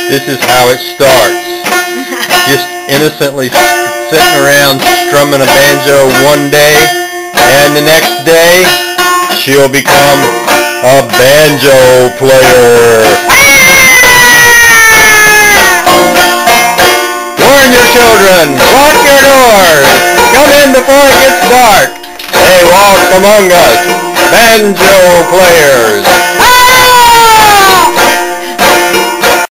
This is how it starts. Just innocently sitting around strumming a banjo one day, and the next day she'll become a banjo player. Warn your children, lock your doors, come in before it gets dark. They walk among us, banjo players.